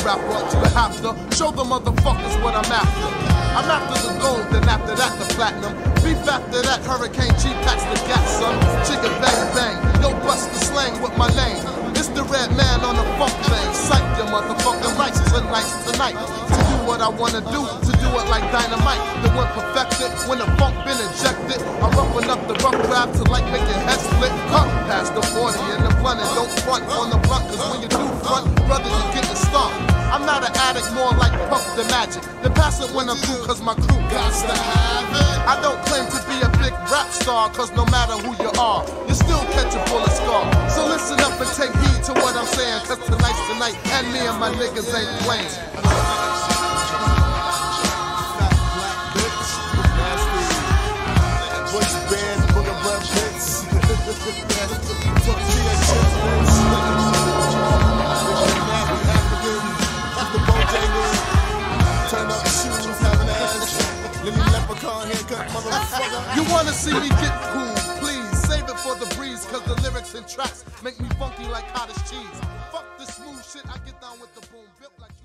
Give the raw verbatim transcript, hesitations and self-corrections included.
rapper, you have to show the motherfuckers what I'm after. I'm after the gold, then after that the platinum. Beef after that, Hurricane G packs the gas, son. Chigga bang bang, yo bust the slang with my name. It's the red man on the funk thing. Sight your motherfucking rights tonight, tonight. To do what I wanna do, to do it like dynamite. The when perfected, when the funk been injected. I'm roughing up the rough rap to like make your head split. Huh, past the forty and the blunt and don't front on the blunt. Cause when you do front, brother, you getting stomped. I'm not an addict, more like Puff the Magic. Then pass it when I'm through, cause my crew got to have it. I don't claim to be a big rap star, cause no matter who you are, you still catch a bullet scar. So listen up and take heed to what I'm saying, cause tonight's tonight, and me and my niggas ain't playing. You wanna see me get cool, please save it for the breeze, cause the lyrics and tracks make me funky like cottage cheese. Fuck this smooth shit, I get down with the boom, built like